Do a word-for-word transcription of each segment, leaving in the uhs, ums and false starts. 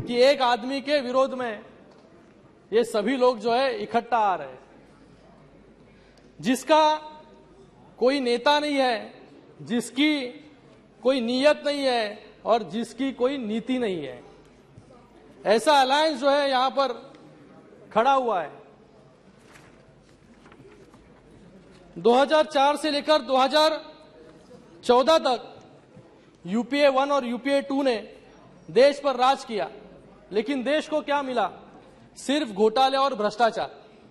कि एक आदमी के विरोध में ये सभी लोग जो है इकट्ठा आ रहे हैं, जिसका कोई नेता नहीं है, जिसकी कोई नीयत नहीं है और जिसकी कोई नीति नहीं है। ऐसा अलायंस जो है यहां पर खड़ा हुआ है। दो हज़ार चार से लेकर दो हज़ार चौदह तक यूपीए वन और यूपीए टू ने देश पर राज किया, लेकिन देश को क्या मिला? सिर्फ घोटाले और भ्रष्टाचार।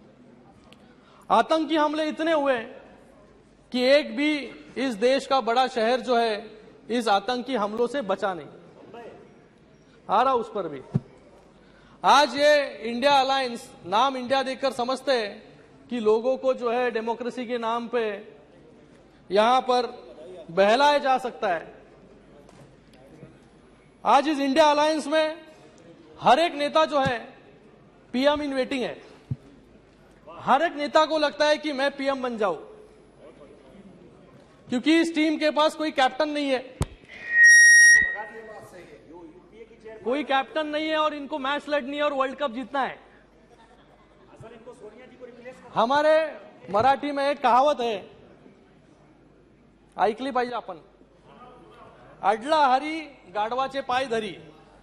आतंकी हमले इतने हुए कि एक भी इस देश का बड़ा शहर जो है इस आतंकी हमलों से बचा नहीं। आ रहा उस पर भी। आज ये इंडिया अलायंस, नाम इंडिया देखकर समझते हैं कि लोगों को जो है डेमोक्रेसी के नाम पे यहां पर बहलाया जा सकता है। आज इस इंडिया अलायंस में हर एक नेता जो है पीएम इन वेटिंग है। हर एक नेता को लगता है कि मैं पीएम बन जाऊं, क्योंकि इस टीम के पास कोई कैप्टन नहीं है, कोई कैप्टन नहीं है और इनको मैच लड़नी है और वर्ल्ड कप जीतना है। हमारे मराठी में एक कहावत है, ऐकली पाहिजे आपण, अडला हरी गाढवाचे पाय धरी।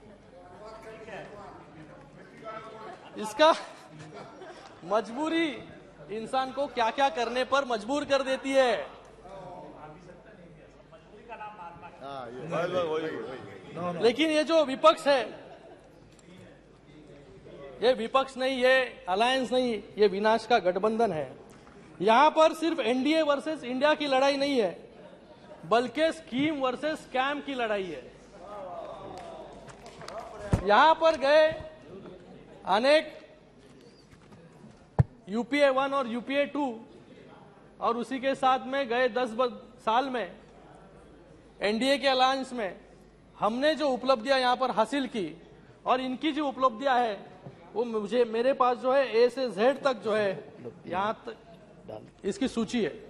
इसका मजबूरी इंसान को क्या क्या करने पर मजबूर कर देती है। लेकिन ये जो विपक्ष है, ये विपक्ष नहीं, ये अलायंस नहीं, ये विनाश का गठबंधन है। यहां पर सिर्फ एनडीए वर्सेस इंडिया की लड़ाई नहीं है, बल्कि स्कीम वर्सेस स्कैम की लड़ाई है। यहां पर गए अनेक यूपीए वन और यूपीए टू और उसी के साथ में गए दस साल में एनडीए के अलायंस में हमने जो उपलब्धियां यहां पर हासिल की और इनकी जो उपलब्धियां है वो मुझे, मेरे पास जो है ए से जेड तक जो है यहां तक इसकी सूची है।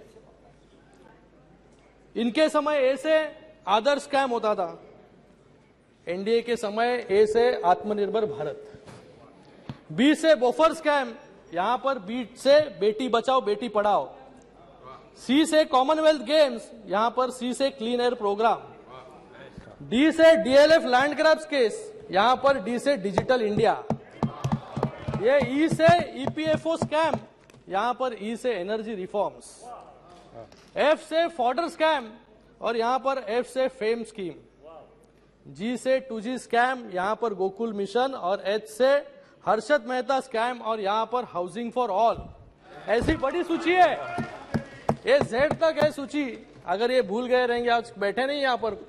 इनके समय ए से आदर्श स्कैम होता था, एनडीए के समय ए से आत्मनिर्भर भारत, बी से बोफर स्कैम, यहां पर बी से बेटी बचाओ बेटी पढ़ाओ, सी से कॉमनवेल्थ गेम्स, यहां पर सी से क्लीन एयर प्रोग्राम, डी से डीएलएफ लैंड ग्रैब्स केस, यहां पर डी से डिजिटल इंडिया, ये ई से ईपीएफओ स्कैम, यहां पर ई से एनर्जी रिफॉर्म्स, एफ से फॉर्डर स्कैम और यहां पर एफ से फेम स्कीम, जी से टू जी स्कैम, यहां पर गोकुल मिशन और एच से हर्षद मेहता स्कैम और यहां पर हाउसिंग फॉर ऑल। ऐसी बड़ी सूची है, ये जेड तक है सूची। अगर ये भूल गए रहेंगे, आज बैठे नहीं यहां पर,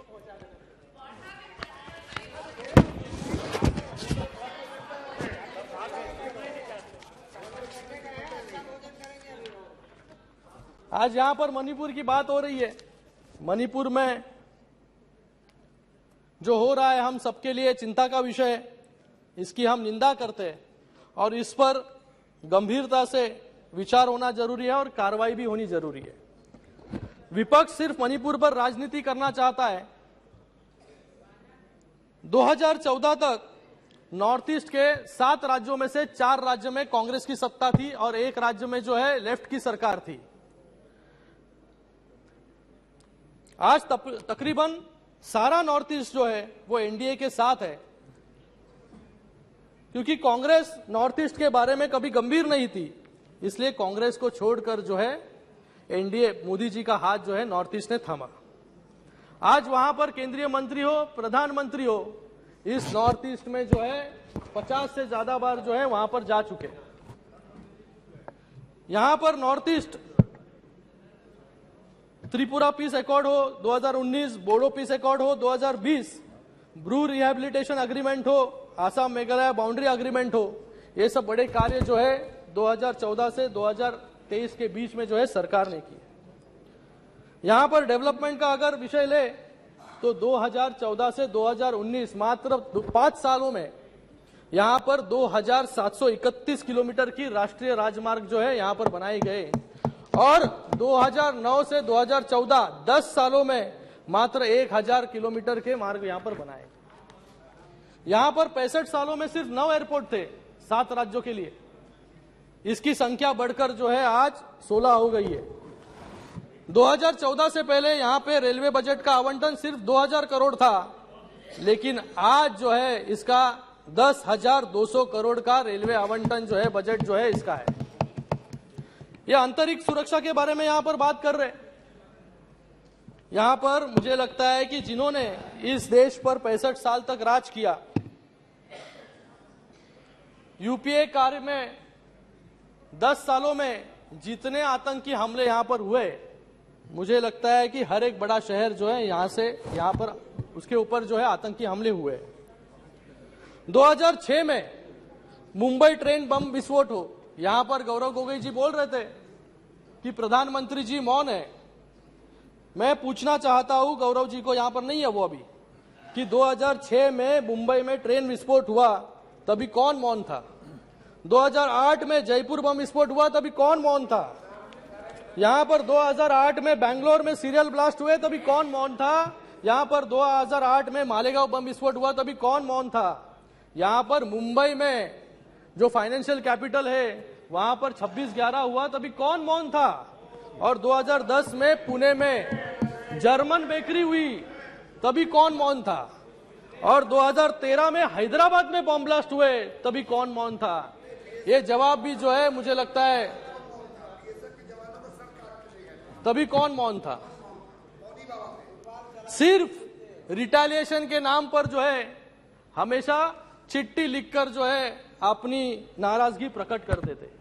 आज यहां पर मणिपुर की बात हो रही है। मणिपुर में जो हो रहा है हम सबके लिए चिंता का विषय है, इसकी हम निंदा करते हैं और इस पर गंभीरता से विचार होना जरूरी है और कार्रवाई भी होनी जरूरी है। विपक्ष सिर्फ मणिपुर पर राजनीति करना चाहता है। दो हज़ार चौदह तक नॉर्थ ईस्ट के सात राज्यों में से चार राज्य में कांग्रेस की सत्ता थी और एक राज्य में जो है लेफ्ट की सरकार थी। आज तकरीबन सारा नॉर्थ ईस्ट जो है वो एनडीए के साथ है, क्योंकि कांग्रेस नॉर्थ ईस्ट के बारे में कभी गंभीर नहीं थी, इसलिए कांग्रेस को छोड़कर जो है एनडीए, मोदी जी का हाथ जो है नॉर्थ ईस्ट ने थामा। आज वहां पर केंद्रीय मंत्री हो, प्रधानमंत्री हो, इस नॉर्थ ईस्ट में जो है पचास से ज्यादा बार जो है वहां पर जा चुके। यहां पर north east Tripura peace accord हो दो हज़ार उन्नीस, बोडो पीस अकॉर्ड हो दो हज़ार बीस, ब्रू रिहेबिलिटेशन अग्रीमेंट हो, आसाम मेघालय बाउंड्री अग्रीमेंट हो, ये सब बड़े कार्य जो है दो हज़ार चौदह से दो हज़ार तेईस के बीच में जो है सरकार ने किए। यहां पर डेवलपमेंट का अगर विषय ले तो दो हज़ार चौदह से दो हज़ार उन्नीस मात्र पांच सालों में यहां पर दो हज़ार सात सौ इकतीस किलोमीटर की राष्ट्रीय राजमार्ग जो है यहां पर बनाए गए और दो हज़ार नौ से दो हज़ार चौदह दस सालों में मात्र एक हज़ार किलोमीटर के मार्ग यहां पर बनाए। यहां पर पैंसठ सालों में सिर्फ नौ एयरपोर्ट थे सात राज्यों के लिए, इसकी संख्या बढ़कर जो है आज सोलह हो गई है। दो हज़ार चौदह से पहले यहां पे रेलवे बजट का आवंटन सिर्फ दो हज़ार करोड़ था, लेकिन आज जो है इसका दस हजार दो सौ करोड़ का रेलवे आवंटन जो है बजट जो है इसका है। ये अंतरिक्ष सुरक्षा के बारे में यहां पर बात कर रहे हैं। यहां पर मुझे लगता है कि जिन्होंने इस देश पर पैंसठ साल तक राज किया, यूपीए कार्य में दस सालों में जितने आतंकी हमले यहां पर हुए, मुझे लगता है कि हर एक बड़ा शहर जो है यहां से यहां पर उसके ऊपर जो है आतंकी हमले हुए। दो हज़ार छह में मुंबई ट्रेन बम विस्फोट हो, यहां पर गौरव गोगोई जी बोल रहे थे कि प्रधानमंत्री जी मौन है। मैं पूछना चाहता हूं गौरव जी को, यहां पर नहीं है वो अभी, कि दो हज़ार छह में मुंबई में ट्रेन विस्फोट हुआ तभी कौन मौन था? दो हज़ार आठ में जयपुर बम विस्फोट हुआ तभी कौन मौन था? यहां पर दो हज़ार आठ में बैंगलोर में सीरियल ब्लास्ट हुए तभी कौन मौन था? यहां पर दो हज़ार आठ में मालेगांव बम विस्फोट हुआ तभी कौन मौन था? यहां पर मुंबई में जो फाइनेंशियल कैपिटल है वहां पर छब्बीस ग्यारह हुआ तभी कौन मौन था? और दो हज़ार दस में पुणे में जर्मन बेकरी हुई तभी कौन मौन था? और दो हज़ार तेरह में हैदराबाद में बम ब्लास्ट हुए तभी कौन मौन था? ये जवाब भी जो है मुझे लगता है तभी कौन मौन था? सिर्फ रिटेलिएशन के नाम पर जो है हमेशा चिट्ठी लिखकर जो है अपनी नाराजगी प्रकट कर देते,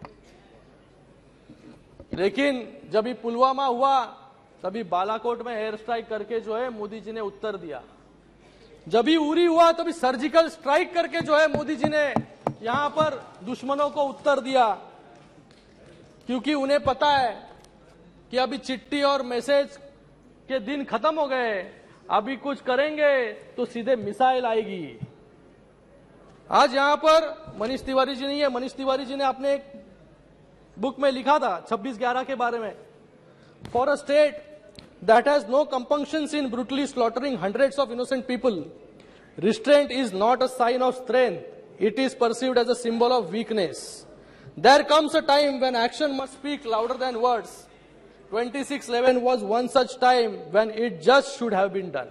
लेकिन जब भी पुलवामा हुआ तभी बालाकोट में एयर स्ट्राइक करके जो है मोदी जी ने उत्तर दिया। जब भी उरी हुआ तभी सर्जिकल स्ट्राइक करके जो है मोदी जी ने यहां पर दुश्मनों को उत्तर दिया, क्योंकि उन्हें पता है कि अभी चिट्ठी और मैसेज के दिन खत्म हो गए, अभी कुछ करेंगे तो सीधे मिसाइल आएगी। आज यहां पर मनीष तिवारी जी नहीं है, मनीष तिवारी जी ने अपने एक बुक में लिखा था छब्बीस ग्यारह के बारे में, for a state that has no compunctions in brutally slaughtering hundreds of innocent people, restraint is not a sign of strength, it is perceived as a symbol of weakness. There comes a time when action must speak louder than words. twenty-six eleven was one such time when it just should have been done.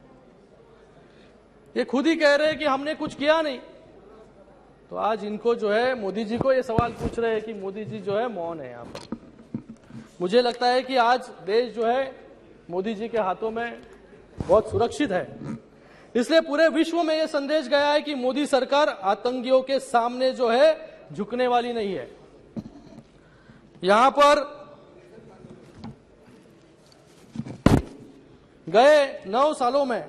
ये खुद ही कह रहे हैं कि हमने कुछ किया नहीं, तो आज इनको जो है मोदी जी को ये सवाल पूछ रहे हैं कि मोदी जी जो है मौन है। यहाँ पर मुझे लगता है कि आज देश जो है मोदी जी के हाथों में बहुत सुरक्षित है, इसलिए पूरे विश्व में यह संदेश गया है कि मोदी सरकार आतंकियों के सामने जो है झुकने वाली नहीं है। यहां पर गए नौ सालों में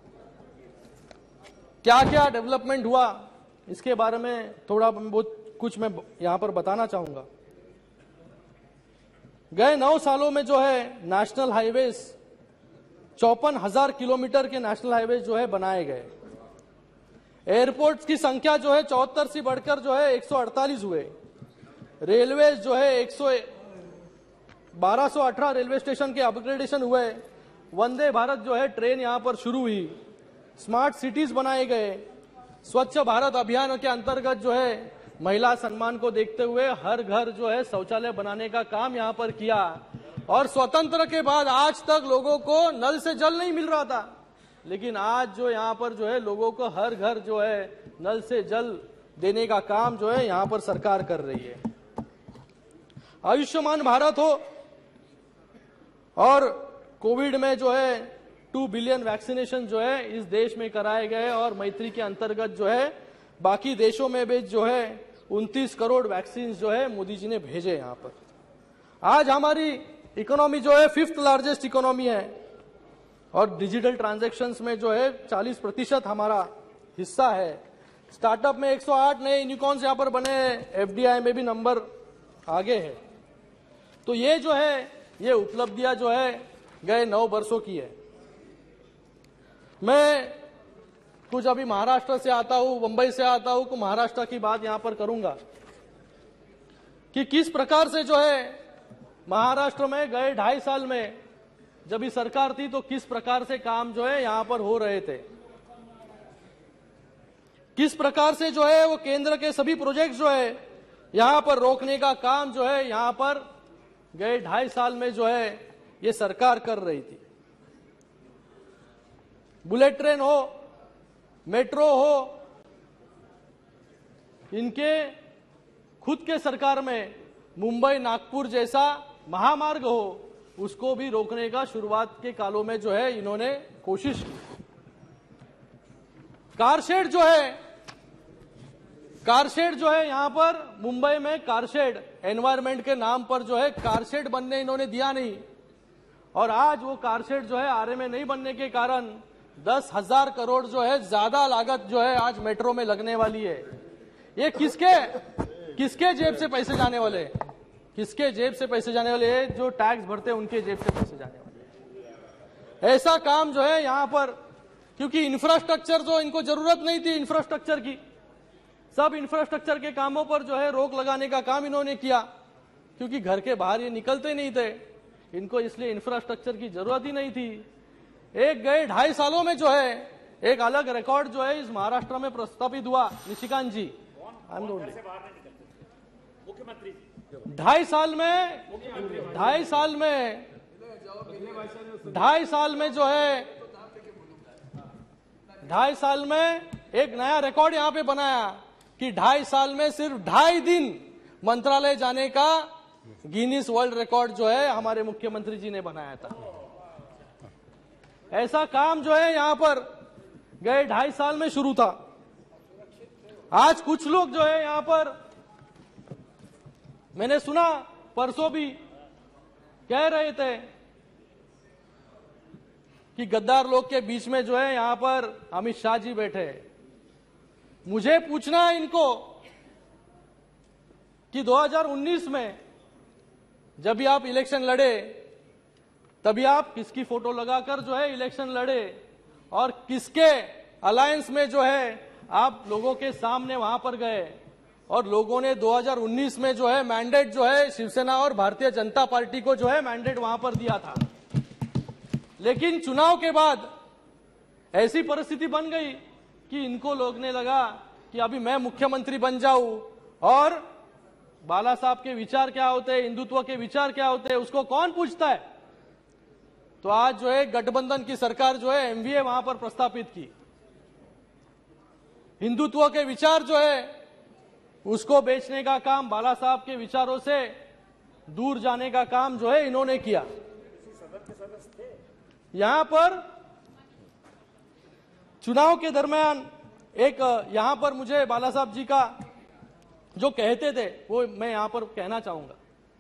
क्या क्या डेवलपमेंट हुआ, इसके बारे में थोड़ा बहुत कुछ मैं यहां पर बताना चाहूंगा। गए नौ सालों में जो है नेशनल हाईवेज चौपन हजार किलोमीटर के नेशनल हाईवे जो है बनाए गए। एयरपोर्ट्स की संख्या जो है चौहत्तर से बढ़कर जो है एक सौ अड़तालीस हुए। रेलवे जो है एक सौ बारह सौ अठारह रेलवे स्टेशन के अपग्रेडेशन हुए। वंदे भारत जो है ट्रेन यहां पर शुरू हुई। स्मार्ट सिटीज बनाए गए। स्वच्छ भारत अभियान के अंतर्गत जो है महिला सम्मान को देखते हुए हर घर जो है शौचालय बनाने का काम यहां पर किया। और स्वतंत्र के बाद आज तक लोगों को नल से जल नहीं मिल रहा था, लेकिन आज जो यहां पर जो है लोगों को हर घर जो है नल से जल देने का काम जो है यहां पर सरकार कर रही है। आयुष्मान भारत हो और कोविड में जो है टू बिलियन वैक्सीनेशन जो है इस देश में कराए गए और मैत्री के अंतर्गत जो है बाकी देशों में भी जो है उनतीस करोड़ वैक्सीन जो है मोदी जी ने भेजे यहां पर। आज हमारी इकोनॉमी जो है फिफ्थ लार्जेस्ट इकोनॉमी है और डिजिटल ट्रांजैक्शंस में जो है चालीस प्रतिशत हमारा हिस्सा है। स्टार्टअप में एक सौ आठ नए यूनिकॉर्न्स यहां पर बने हैं। एफडीआई में भी नंबर आगे है। तो ये जो है ये उपलब्धियां जो है गए नौ वर्षों की है। मैं कुछ अभी महाराष्ट्र से आता हूं, मुंबई से आता हूं, तो महाराष्ट्र की बात यहां पर करूंगा कि किस प्रकार से जो है महाराष्ट्र में गए ढाई साल में जब भी सरकार थी तो किस प्रकार से काम जो है यहां पर हो रहे थे। किस प्रकार से जो है वो केंद्र के सभी प्रोजेक्ट जो है यहां पर रोकने का काम जो है यहां पर गए ढाई साल में जो है ये सरकार कर रही थी। बुलेट ट्रेन हो, मेट्रो हो, इनके खुद के सरकार में मुंबई नागपुर जैसा महामार्ग हो, उसको भी रोकने का शुरुआत के कालों में जो है इन्होंने कोशिश की। कारशेड जो है कारशेड जो है यहां पर मुंबई में कारशेड एनवायरमेंट के नाम पर जो है कारशेड बनने इन्होंने दिया नहीं, और आज वो कारशेड जो है आरए में नहीं बनने के कारण दस हजार करोड़ जो है ज्यादा लागत जो है आज मेट्रो में लगने वाली है। ये किसके किसके जेब से पैसे जाने वाले हैं? किसके जेब से पैसे जाने वाले हैं? जो टैक्स भरते हैं उनके जेब से पैसे जाने वाले हैं। ऐसा काम जो है यहां पर, क्योंकि इंफ्रास्ट्रक्चर जो इनको जरूरत नहीं थी इंफ्रास्ट्रक्चर की, सब इंफ्रास्ट्रक्चर के कामों पर जो है रोक लगाने का काम इन्होंने किया, क्योंकि घर के बाहर ये निकलते नहीं थे, इनको इसलिए इंफ्रास्ट्रक्चर की जरूरत ही नहीं थी। एक गए ढाई सालों में जो है एक अलग रिकॉर्ड जो है इस महाराष्ट्र में प्रस्तापित हुआ। निशिकांत जी, मुख्यमंत्री ढाई साल में ढाई साल में ढाई साल में जो है ढाई साल में एक नया रिकॉर्ड यहां पे बनाया कि ढाई साल में सिर्फ ढाई दिन मंत्रालय जाने का गिनीज वर्ल्ड रिकॉर्ड जो है हमारे मुख्यमंत्री जी ने बनाया था। ऐसा काम जो है यहां पर गए ढाई साल में शुरू था। आज कुछ लोग जो है यहां पर, मैंने सुना परसों भी कह रहे थे कि गद्दार लोग के बीच में जो है यहां पर अमित शाह जी बैठे हैं। मुझे पूछना है इनको कि दो हज़ार उन्नीस में जब भी आप इलेक्शन लड़े तभी आप किसकी फोटो लगाकर जो है इलेक्शन लड़े, और किसके अलायंस में जो है आप लोगों के सामने वहां पर गए, और लोगों ने दो हज़ार उन्नीस में जो है मैंडेट जो है शिवसेना और भारतीय जनता पार्टी को जो है मैंडेट वहां पर दिया था। लेकिन चुनाव के बाद ऐसी परिस्थिति बन गई कि इनको लगने लगा कि अभी मैं मुख्यमंत्री बन जाऊं, और बाला साहब के विचार क्या होते हैं, हिंदुत्व के विचार क्या होते हैं, उसको कौन पूछता है। तो आज जो है गठबंधन की सरकार जो है एमवीए वहां पर प्रस्तापित की। हिंदुत्व के विचार जो है उसको बेचने का काम, बाला साहब के विचारों से दूर जाने का काम जो है इन्होंने किया। यहां पर चुनाव के दरमियान एक यहां पर मुझे बाला साहब जी का जो कहते थे वो मैं यहां पर कहना चाहूंगा।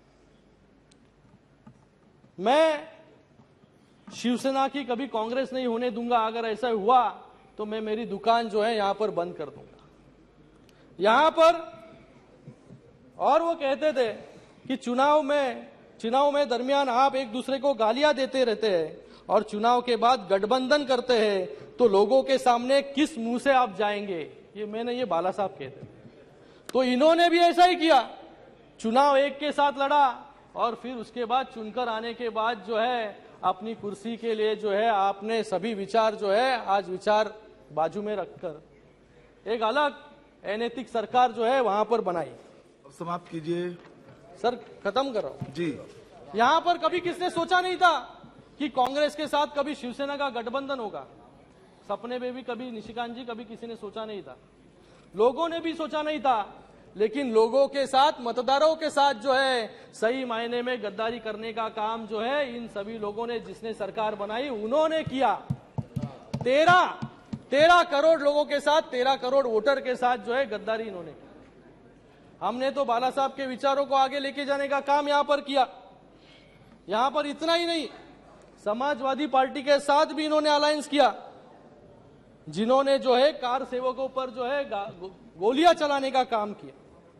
मैं शिवसेना की कभी कांग्रेस नहीं होने दूंगा, अगर ऐसा हुआ तो मैं मेरी दुकान जो है यहां पर बंद कर दूंगा। यहां पर और वो कहते थे कि चुनाव में चुनाव में दरमियान आप एक दूसरे को गालियां देते रहते हैं और चुनाव के बाद गठबंधन करते हैं, तो लोगों के सामने किस मुंह से आप जाएंगे। ये मैंने ये बाला साहब कहते, तो इन्होंने भी ऐसा ही किया। चुनाव एक के साथ लड़ा और फिर उसके बाद चुनकर आने के बाद जो है अपनी कुर्सी के लिए जो है आपने सभी विचार जो है आज विचार बाजू में रखकर एक अलग अनैतिक सरकार जो है वहां पर बनाई। समाप्त कीजिए सर, खत्म करो जी। यहां पर कभी किसने सोचा नहीं था कि कांग्रेस के साथ कभी शिवसेना का गठबंधन होगा। सपने में भी कभी निशिकांत जी कभी किसी ने सोचा नहीं था, लोगों ने भी सोचा नहीं था। लेकिन लोगों के साथ, मतदारों के साथ जो है सही मायने में गद्दारी करने का काम जो है इन सभी लोगों ने, जिसने सरकार बनाई उन्होंने किया। तेरह तेरह करोड़ लोगों के साथ, तेरह करोड़ वोटर के साथ जो है गद्दारी इन्होंने की। हमने तो बाला साहब के विचारों को आगे लेके जाने का काम यहां पर किया। यहां पर इतना ही नहीं, समाजवादी पार्टी के साथ भी इन्होंने अलायंस किया, जिन्होंने जो है कार सेवकों पर जो है गो, गोलियां चलाने का काम किया।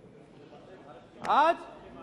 आज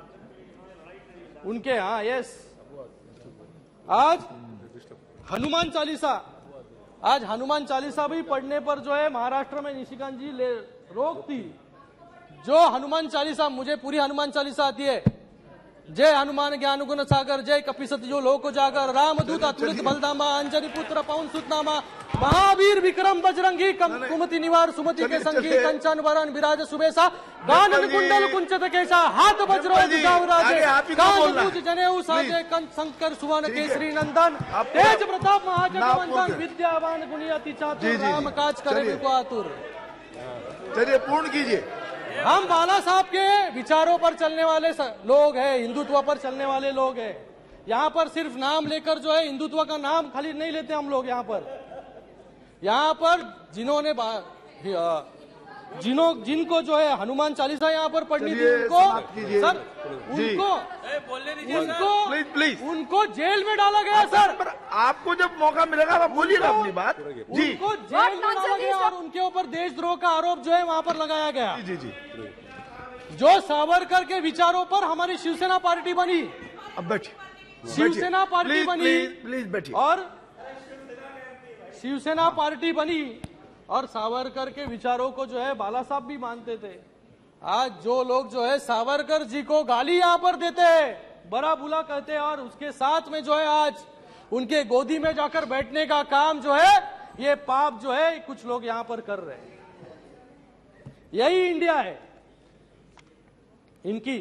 उनके हाँ यस आज हनुमान चालीसा आज हनुमान चालीसा भी पढ़ने पर जो है महाराष्ट्र में निशिकांत जी ले रोक थी। जो हनुमान चालीसा, मुझे पूरी हनुमान चालीसा आती है, जय हनुमान ज्ञान गुण सागर, जय कपिसति जो लोक जागर, रामदूत अतुलित बलधामा, अंजनी पुत्र पवन सुतनामा, महावीर विक्रम बजरंगी, कुमति निवार सुमति के संगी, कंचन वरण विराज सुबेसा, कानन कुंडल कुंचित केसा, हाथ वज्रो राजे, कान पूज जनेऊ साजे, कंठ शंकर सुवन केसरी नंदन, तेज प्रताप महाजगवंदन, विद्यावान गुणी अति चातुर, राम काज करे को आतुर। चलिए पूर्ण कीजिए। हम बाला साहब के विचारों पर चलने वाले लोग हैं, हिंदुत्व पर चलने वाले लोग हैं। यहाँ पर सिर्फ नाम लेकर जो है हिंदुत्व का नाम खाली नहीं लेते हम लोग। यहाँ पर यहाँ पर जिन्होंने जिन्हों जिनको जो है हनुमान चालीसा यहाँ पर पढ़नी थी उनको सर उनको उनको प्लीज प्लीज उनको जेल में डाला गया सर। पर आपको जब मौका मिलेगा आप बोलिएगा अपनी बात जी। उनको जेल में डाला गया और उनके ऊपर देशद्रोह का आरोप जो है वहाँ पर लगाया गया। जी जी जो सावरकर के विचारों पर हमारी शिवसेना पार्टी बनी। अब बैठिए। शिवसेना पार्टी बनी प्लीज बैठिए। और शिवसेना पार्टी बनी और सावरकर के विचारों को जो है बाला साहब भी मानते थे। आज जो लोग जो है सावरकर जी को गाली यहाँ पर देते हैं, बड़ा बुला कहते हैं और उसके साथ में जो है आज उनके गोदी में जाकर बैठने का काम जो है ये पाप जो है कुछ लोग यहाँ पर कर रहे हैं। यही इंडिया है इनकी।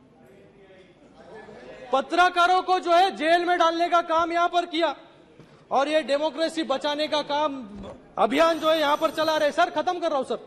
पत्रकारों को जो है जेल में डालने का काम यहाँ पर किया और ये डेमोक्रेसी बचाने का काम अभियान जो है यहां पर चला रहे। सर खत्म कर रहा हूं सर।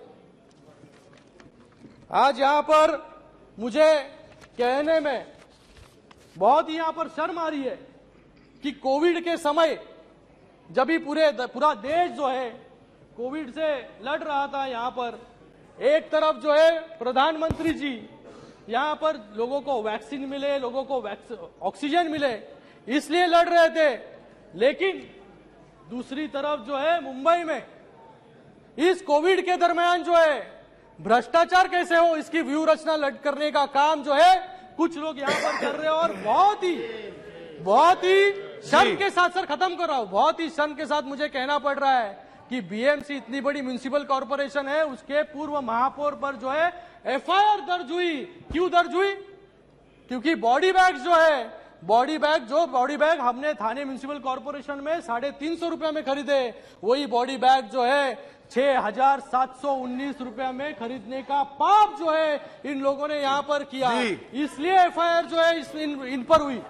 आज यहां पर मुझे कहने में बहुत ही यहां पर शर्म आ रही है कि कोविड के समय जब भी पूरे पूरा देश जो है कोविड से लड़ रहा था, यहां पर एक तरफ जो है प्रधानमंत्री जी यहां पर लोगों को वैक्सीन मिले, लोगों को ऑक्सीजन मिले इसलिए लड़ रहे थे, लेकिन दूसरी तरफ जो है मुंबई में इस कोविड के दरमियान जो है भ्रष्टाचार कैसे हो इसकी व्यू रचना लट करने का काम जो है कुछ लोग यहां पर कर रहे हैं। और बहुत ही बहुत ही शर्म के साथ सर खत्म कर रहा हूं, बहुत ही शर्म के साथ मुझे कहना पड़ रहा है कि बीएमसी इतनी बड़ी म्युनिसिपल कॉर्पोरेशन है, उसके पूर्व महापौर पर जो है एफआईआर दर्ज हुई। क्यों दर्ज हुई? क्योंकि बॉडी बैग्स जो है बॉडी बैग जो बॉडी बैग हमने थाने म्युनिसिपल कॉर्पोरेशन में साढ़े तीन सौ रुपया में खरीदे, वही बॉडी बैग जो है छह हजार सात सौ उन्नीस रुपया में खरीदने का पाप जो है इन लोगों ने यहाँ पर किया, इसलिए एफआईआर जो है इस, इन, इन पर हुई।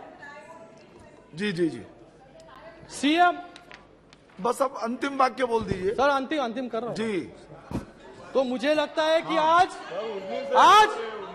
जी जी जी सीएम बस अब अंतिम वाक्य बोल दीजिए सर। अंतिम अंतिम कर रहा हूं जी। तो मुझे लगता है कि आज आज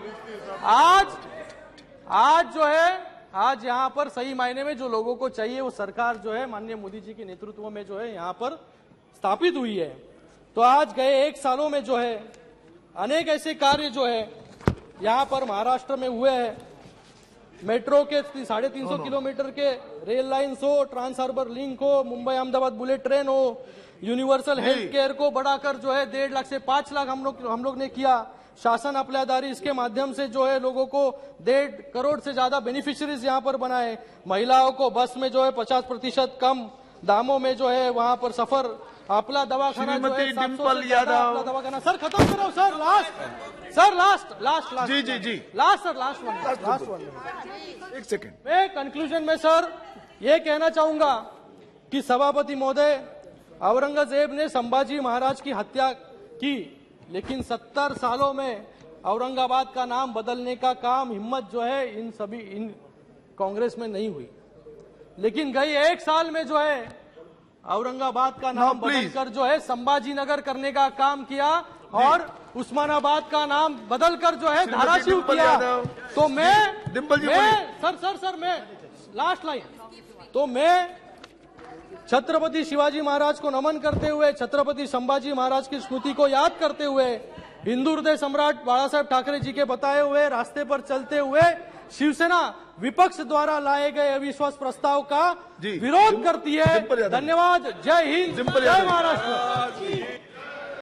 आज आज जो है आज यहाँ पर सही मायने में जो लोगों को चाहिए वो सरकार जो है माननीय मोदी जी के नेतृत्व में जो है यहाँ पर स्थापित हुई है। तो आज गए एक सालों में जो है अनेक ऐसे कार्य जो है यहाँ पर महाराष्ट्र में हुए हैं। मेट्रो के साढ़े तीन सौ किलोमीटर के रेल लाइन्स हो, ट्रांस हार्बर लिंक हो, मुंबई अहमदाबाद बुलेट ट्रेन हो, यूनिवर्सल हेल्थ केयर को बढ़ाकर जो है डेढ़ लाख से पांच लाख हम लोग हम लोग ने किया। शासन अपलादारी इसके माध्यम से जो है लोगों को डेढ़ करोड़ से ज्यादा बेनिफिशियरीज यहाँ पर बनाए। महिलाओं को बस में जो है पचास प्रतिशत कम दामों में जो है वहाँ पर सफर। अपला दवाखाना जो है डिम्पल यादव दवाखाना। सर खत्म करो sir. Last sir last last last जी जी जी last sir last one last one एक सेकेंड। मैं कंक्लूजन में सर ये कहना चाहूंगा कि सभापति महोदय, औरंगजेब ने संभाजी महाराज की हत्या की, लेकिन सत्तर सालों में औरंगाबाद का नाम बदलने का काम हिम्मत जो है इन सभी इन कांग्रेस में नहीं हुई। लेकिन गई एक साल में जो है औरंगाबाद का नाम बदलकर जो है संभाजी नगर करने का काम किया और उस्मानाबाद का नाम बदलकर जो है धाराशिव किया। तो मैं, मैं सर सर सर मैं लास्ट लाइन तो मैं छत्रपति शिवाजी महाराज को नमन करते हुए, छत्रपति संभाजी महाराज की स्मृति को याद करते हुए, हिंदू हृदय सम्राट बाला साहेब ठाकरे जी के बताए हुए रास्ते पर चलते हुए शिवसेना विपक्ष द्वारा लाए गए अविश्वास प्रस्ताव का विरोध करती है। धन्यवाद। जय हिंद, जय महाराष्ट्र।